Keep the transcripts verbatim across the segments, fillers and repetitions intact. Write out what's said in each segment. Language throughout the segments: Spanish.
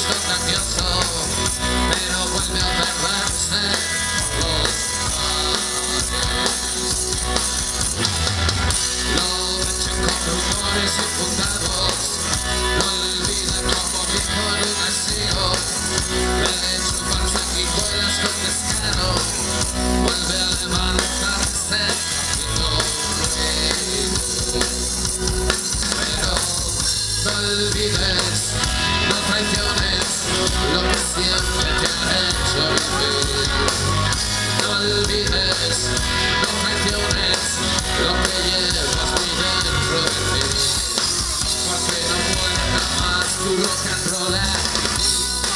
contagioso, pero vuelve a perderse los mares. Lo echan con rumores infundados, no olvida como viejo en un asilo, de chupar sanguijuelas con descaro, vuelve a levantarse y no reír. Pero no olvides, no traiciones lo que siempre te ha hecho vivir. No olvides, no traiciones lo que llevas muy dentro de ti. Porque no muere jamás tu rock and roll actitud.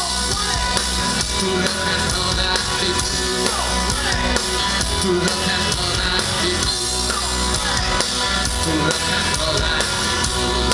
Tu rock and roll actitud. Tu rock and roll actitud. Tu rock and roll actitud.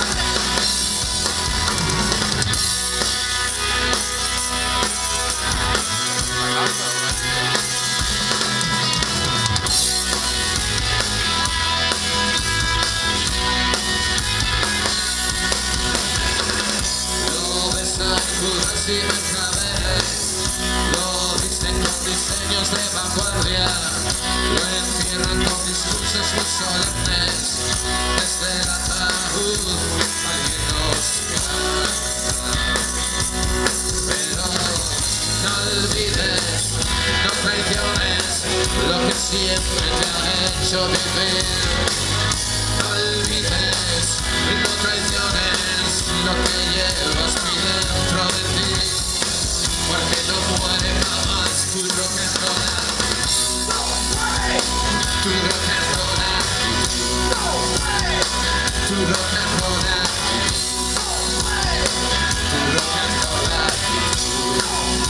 Y mercaderes lo visten con diseños de vanguardia, lo encierran con discursos muy solemnes, desde el ataúd alguien nos canta. Pero no olvides, no traiciones lo que siempre te ha hecho vivir. No olvides, no traiciones lo que llevas muy dentro de ti. Porque no muere jamás tu rock and roll actitud. Tu rock and roll actitud. Tu rock and roll actitud. Tu rock and roll actitud.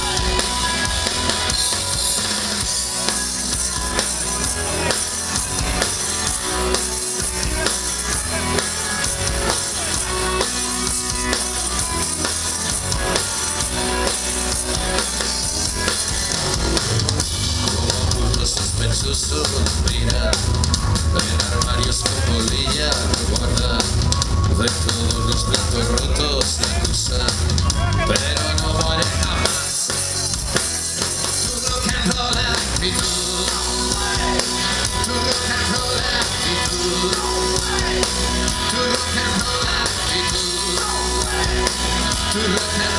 Mira, en armarios con polilla guarda de todos los platos rotos te acusan, pero no muere jamás tu rock and roll actitud. Tu rock and roll actitud. Tu rock and roll actitud. Tu rock and